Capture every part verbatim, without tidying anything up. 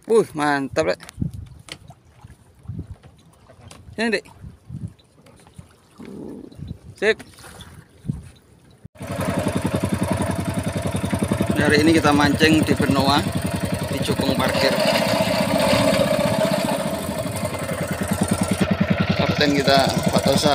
Wuh, mantap, Dek. Ini, Dek. Sip. Hari ini kita mancing di Benoa, di Cukung Parkir. Kapten kita Pak Tosa.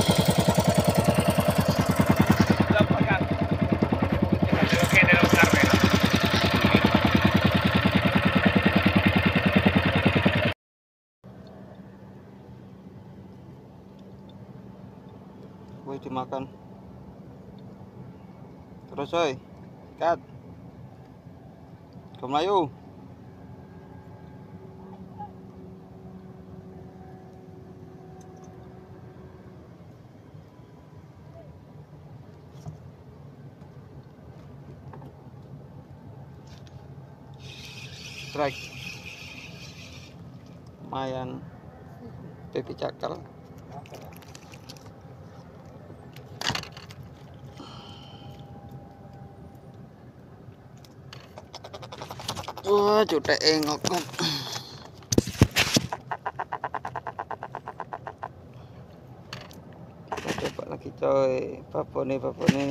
Woi, dimakan terus, woi, ikat ke Melayu. Strike lumayan, baby cakal. Wah, cutek engok. Kita coba lagi, coy. Babone, babone.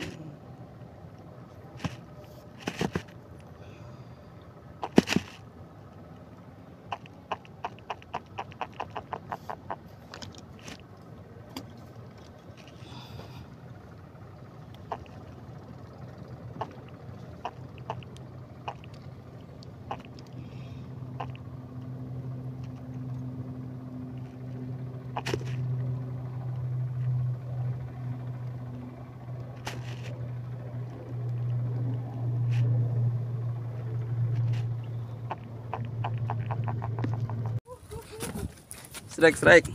Strike, strike.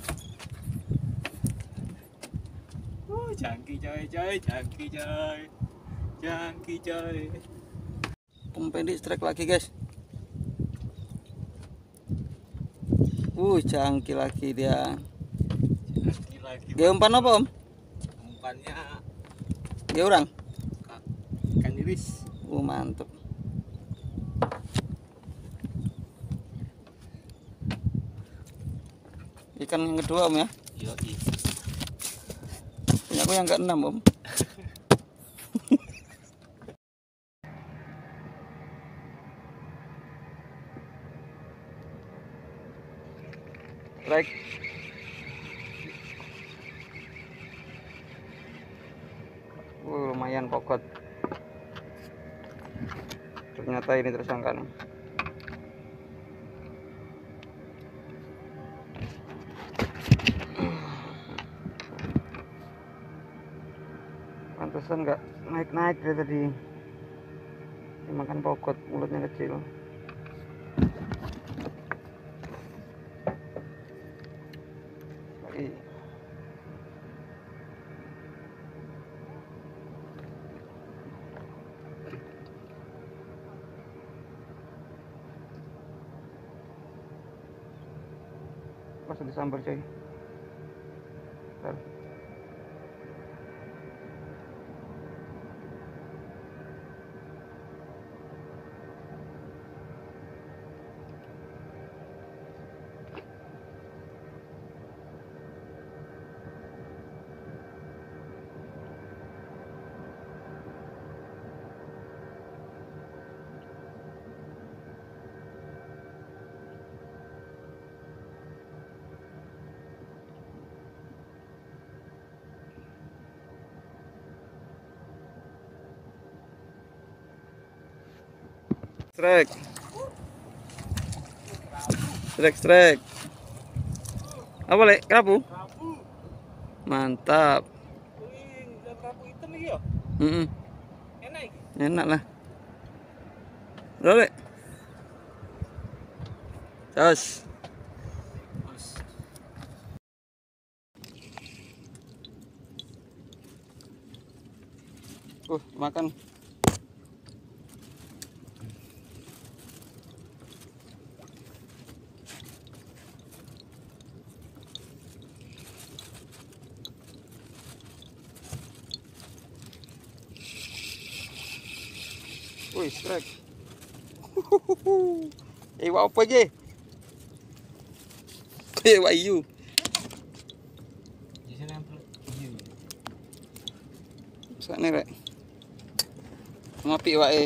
Uh, jangki coy, coy, jangki coy, jangki coy. Pendek, strike lagi, guys. Uh, jangki lagi dia. Jangki lagi. Dia umpan apa, Om? Umpannya Dia orang. ikan iris. Uh, mantep. Ikan yang kedua, Om, ya. Yoi. Punya aku yang keenam, Om. Strike. Uh, lumayan pokot. Ternyata ini tersangka nih. Pantesan nggak naik-naik dari tadi. Dimakan pokot, mulutnya kecil. Lagi. Pas disambar, coy. Bentar. Strike. Strike, strike. Apa, Lek? Kerapu? Kerapu. Mantap. Wih, udah kerapu hitam lagi ya? Mm -mm. Enak iki. Enak lah. Udah, Lek. Jos. Uh, makan. Wih, strike. Iwak apa iki? Iwak hiu. Di sini nempel. Iya. Sakne rek. Ngopi iwake.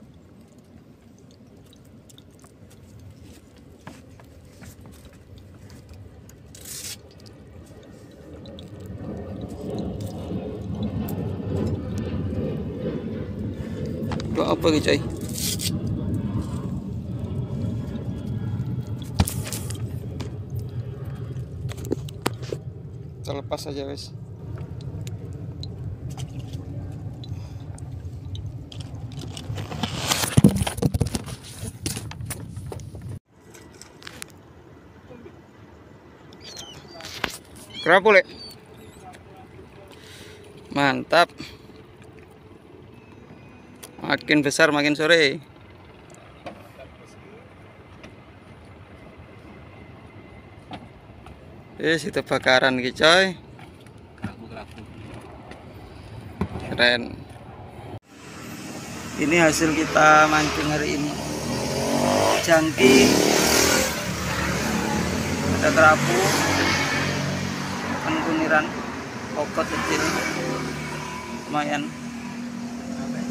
Iwak apa iki, coy? Terlepas aja wes. Kerapu, Lek. Mantap. Makin besar makin sore. Eh, itu bakaran iki, coy. Kerapu-kerapu. Keren. Ini hasil kita mancing hari ini. Jangki, ada kerapu, ikan kuniran, kokot kecil, lumayan.